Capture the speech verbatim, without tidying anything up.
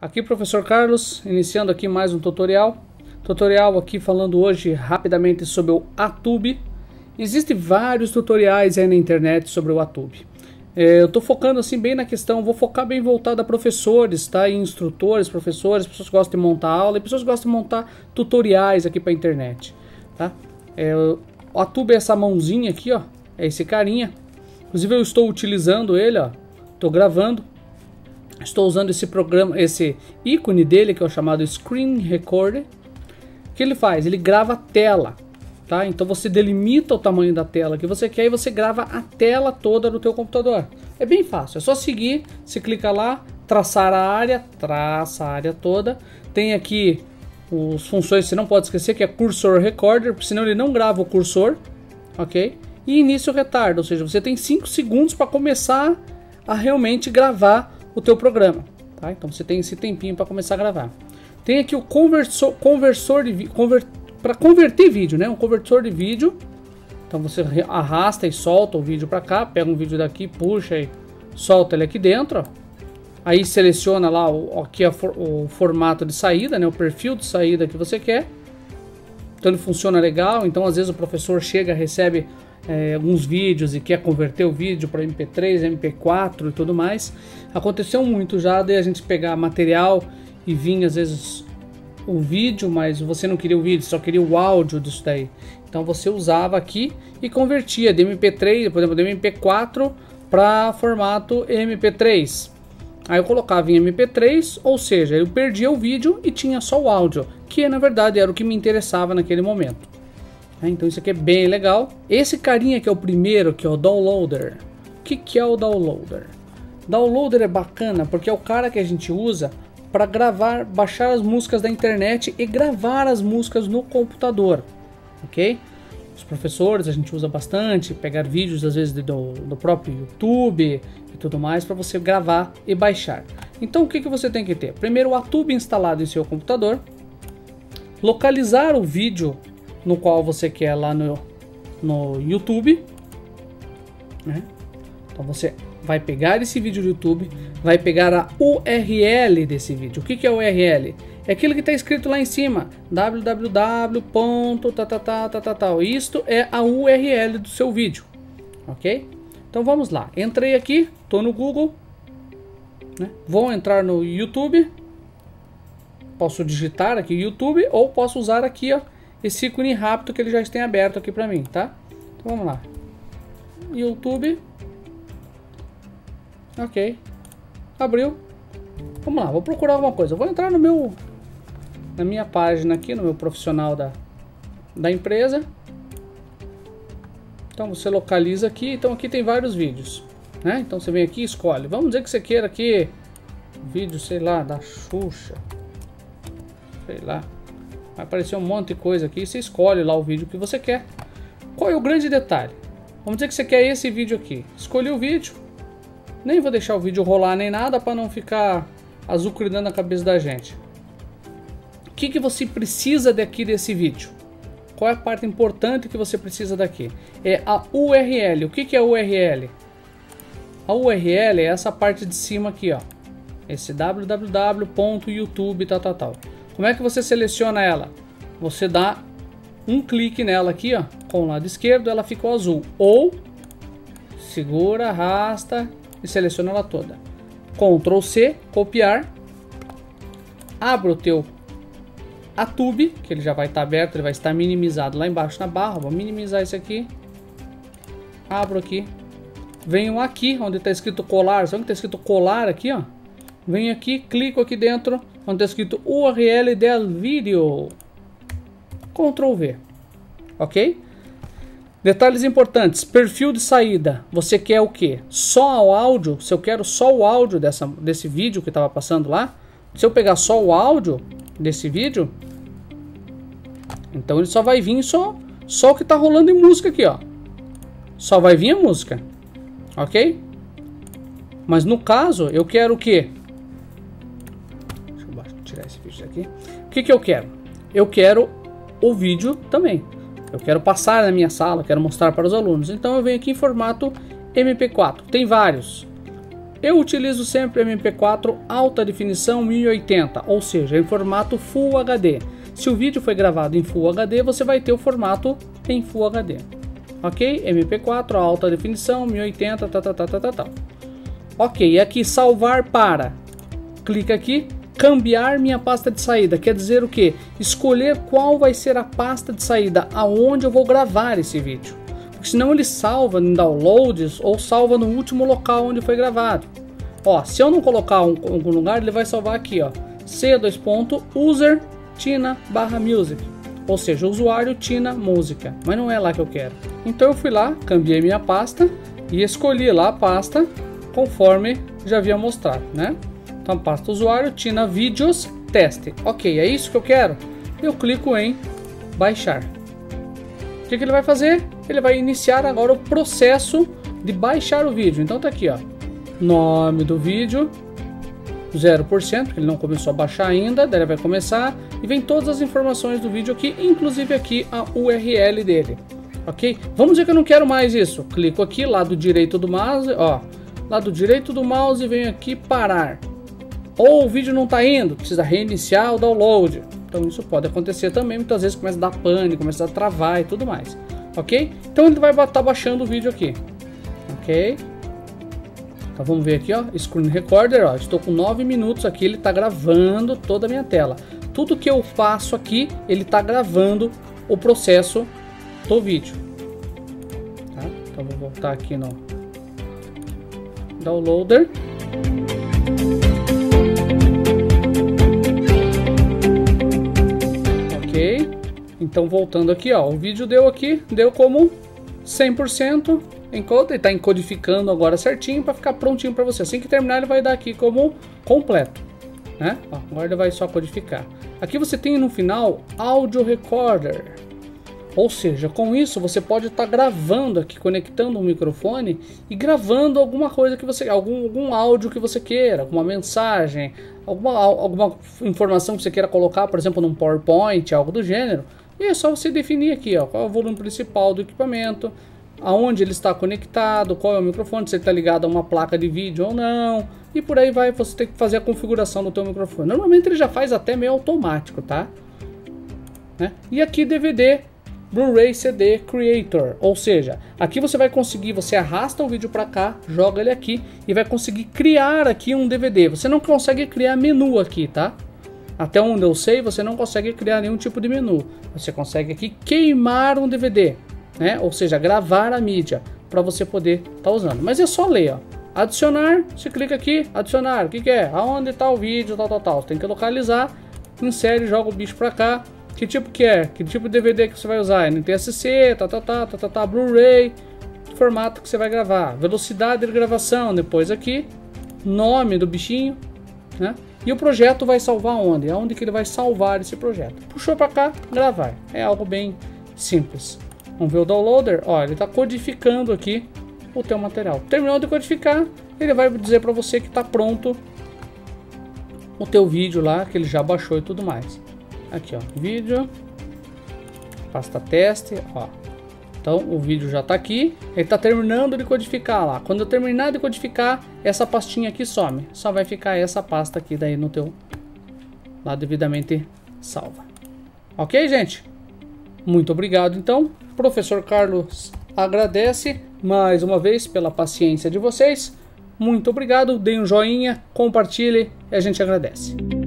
Aqui professor Carlos, iniciando aqui mais um tutorial. Tutorial aqui falando hoje rapidamente sobre o Atube. Existem vários tutoriais aí na internet sobre o Atube. É, eu estou focando assim bem na questão, vou focar bem voltado a professores, tá? E instrutores, professores, pessoas que gostam de montar aula e pessoas que gostam de montar tutoriais aqui para a internet, tá? É, o Atube é essa mãozinha aqui, ó, é esse carinha. Inclusive eu estou utilizando ele, ó, estou gravando. Estou usando esse programa, esse ícone dele que é o chamado Screen Recorder. O que ele faz? Ele grava a tela, tá? Então você delimita o tamanho da tela que você quer e você grava a tela toda do teu computador. É bem fácil, é só seguir, você clica lá, traçar a área, traça a área toda. Tem aqui as funções que você não pode esquecer, que é Cursor Recorder, porque senão ele não grava o cursor, ok? E início retardo, ou seja, você tem cinco segundos para começar a realmente gravar o teu programa, tá? Então você tem esse tempinho para começar a gravar. Tem aqui o conversor, conversor de conver, para converter vídeo, né? Um conversor de vídeo. Então você arrasta e solta o vídeo para cá, pega um vídeo daqui, puxa e solta ele aqui dentro, ó. Aí seleciona lá o, aqui a for, o formato de saída, né? O perfil de saída que você quer. Então ele funciona legal. Então às vezes o professor chega, recebe É, alguns vídeos e quer converter o vídeo para M P três, M P quatro e tudo mais. Aconteceu muito já de a gente pegar material e vir às vezes o vídeo, mas você não queria o vídeo, só queria o áudio disso daí. Então você usava aqui e convertia de M P três, por exemplo, de M P quatro para formato M P três. Aí eu colocava em M P três, ou seja, eu perdia o vídeo e tinha só o áudio, que na verdade era o que me interessava naquele momento. Então isso aqui é bem legal. Esse carinha que é o primeiro, que é o Downloader. O que, que é o Downloader? Downloader é bacana porque é o cara que a gente usa para gravar, baixar as músicas da internet e gravar as músicas no computador, ok? Os professores a gente usa bastante, pegar vídeos às vezes do, do próprio YouTube e tudo mais para você gravar e baixar. Então o que, que você tem que ter? Primeiro o Atube instalado em seu computador, localizar o vídeo no qual você quer lá no, no YouTube, né? Então você vai pegar esse vídeo do YouTube, vai pegar a U R L desse vídeo. O que, que é U R L? É aquilo que está escrito lá em cima, w w w ponto tal tal tal tal tal. Isto é a U R L do seu vídeo, ok? Então vamos lá. Entrei aqui, estou no Google, né? Vou entrar no YouTube. Posso digitar aqui YouTube ou posso usar aqui, ó, esse ícone rápido que ele já tem aberto aqui para mim, tá? Então vamos lá. YouTube. Ok. Abriu. Vamos lá, vou procurar alguma coisa. Eu vou entrar no meu, na minha página aqui, no meu profissional da, da empresa. Então você localiza aqui. Então aqui tem vários vídeos, né? Então você vem aqui e escolhe. Vamos dizer que você queira aqui vídeo, sei lá, da Xuxa. Sei lá. Vai aparecer um monte de coisa aqui, você escolhe lá o vídeo que você quer. Qual é o grande detalhe? Vamos dizer que você quer esse vídeo aqui. Escolhi o vídeo. Nem vou deixar o vídeo rolar nem nada para não ficar azucrinando na cabeça da gente. O que, que você precisa daqui desse vídeo? Qual é a parte importante que você precisa daqui? É a U R L. O que, que é a U R L? A U R L é essa parte de cima aqui, ó. Esse w w w ponto youtube tal tal tal. Como é que você seleciona ela? Você dá um clique nela aqui, ó, com o lado esquerdo, ela ficou azul. Ou segura, arrasta e seleciona ela toda. control C, copiar. Abra o teu Atube, que ele já vai estar aberto, ele vai estar minimizado lá embaixo na barra. Vou minimizar esse aqui. Abro aqui. Venho aqui, onde está escrito colar. Sabe onde está escrito colar aqui, ó? Venho aqui, clico aqui dentro, onde está escrito U R L del vídeo. control V. Ok? Detalhes importantes. Perfil de saída. Você quer o que? Só o áudio? Se eu quero só o áudio dessa, desse vídeo que estava passando lá. Se eu pegar só o áudio desse vídeo, então ele só vai vir só, só o que está rolando em música aqui, ó. Só vai vir a música. Ok? Mas no caso, eu quero o que? Tirar esse vídeo daqui. O que que eu quero? Eu quero o vídeo também. Eu quero passar na minha sala, quero mostrar para os alunos. Então eu venho aqui em formato M P quatro. Tem vários. Eu utilizo sempre M P quatro alta definição mil e oitenta, ou seja, em formato Full H D. Se o vídeo foi gravado em Full H D, você vai ter o formato em Full H D. Ok? M P quatro alta definição mil e oitenta, tá, tá, tá, tá, tá, tá. Ok, e aqui salvar para. Clica aqui, cambiar minha pasta de saída. Quer dizer o que? Escolher qual vai ser a pasta de saída aonde eu vou gravar esse vídeo. Porque senão ele salva em downloads ou salva no último local onde foi gravado. Ó, se eu não colocar um, algum lugar, ele vai salvar aqui, ó. C dois ponto user tina barra music. Ou seja, usuário tina música. Mas não é lá que eu quero. Então eu fui lá, cambiei minha pasta e escolhi lá a pasta conforme já havia mostrado, né? Então pasta usuário tina vídeos teste. Ok, é isso que eu quero? Eu clico em baixar. O que, que ele vai fazer? Ele vai iniciar agora o processo de baixar o vídeo. Então tá aqui, ó, nome do vídeo zero por cento, porque ele não começou a baixar ainda. Daí ele vai começar e vem todas as informações do vídeo aqui, inclusive aqui a U R L dele. Ok? Vamos dizer que eu não quero mais isso. Clico aqui, lado direito do mouse, ó, lado direito do mouse e venho aqui parar. Ou o vídeo não está indo, precisa reiniciar o download. Então isso pode acontecer também, muitas vezes começa a dar pânico, começa a travar e tudo mais. Ok? Então ele vai estar baixando o vídeo aqui. Ok? Então vamos ver aqui, ó, Screen Recorder, ó, estou com nove minutos aqui, ele está gravando toda a minha tela. Tudo que eu faço aqui, ele está gravando o processo do vídeo. Tá? Então vou voltar aqui no Downloader. Ok, então voltando aqui, ó, o vídeo deu aqui, deu como cem por cento encode, ele está encodificando agora certinho para ficar prontinho para você. Assim que terminar ele vai dar aqui como completo, né? Ó, agora ele vai só codificar. Aqui você tem no final Audio Recorder, ou seja, com isso você pode estar tá gravando aqui, conectando um microfone e gravando alguma coisa que você, algum, algum áudio que você queira, alguma mensagem, alguma, alguma informação que você queira colocar, por exemplo, num PowerPoint, algo do gênero. E é só você definir aqui, ó, qual é o volume principal do equipamento, aonde ele está conectado, qual é o microfone, se ele está ligado a uma placa de vídeo ou não, e por aí vai, você tem que fazer a configuração do teu microfone. Normalmente ele já faz até meio automático, tá? Né? E aqui D V D, Blu-ray C D Creator, ou seja, aqui você vai conseguir, você arrasta o vídeo para cá, joga ele aqui e vai conseguir criar aqui um D V D. Você não consegue criar menu aqui, tá? Até onde eu sei, você não consegue criar nenhum tipo de menu. Você consegue aqui queimar um D V D, né? Ou seja, gravar a mídia para você poder estar tá usando. Mas é só ler, ó. Adicionar, você clica aqui, adicionar, o que, que é? Aonde está o vídeo, tal, tal, tal. Você tem que localizar, insere, joga o bicho para cá. Que tipo que é? Que tipo de D V D que você vai usar? N T S C, tá, tá, tá, tá, tá, tá, Blu-ray, formato que você vai gravar, velocidade de gravação, depois aqui, nome do bichinho, né? E o projeto vai salvar onde? Aonde que ele vai salvar esse projeto? Puxou para cá, gravar. É algo bem simples. Vamos ver o downloader. Ó, ele está codificando aqui o teu material. Terminou de codificar, ele vai dizer para você que está pronto o teu vídeo lá, que ele já baixou e tudo mais. Aqui, ó, vídeo, pasta teste, ó. Então o vídeo já está aqui, ele está terminando de codificar lá. Quando eu terminar de codificar, essa pastinha aqui some. Só vai ficar essa pasta aqui daí no teu, lá devidamente salva. Ok, gente? Muito obrigado, então. Professor Carlos agradece mais uma vez pela paciência de vocês. Muito obrigado, dê um joinha, compartilhe e a gente agradece.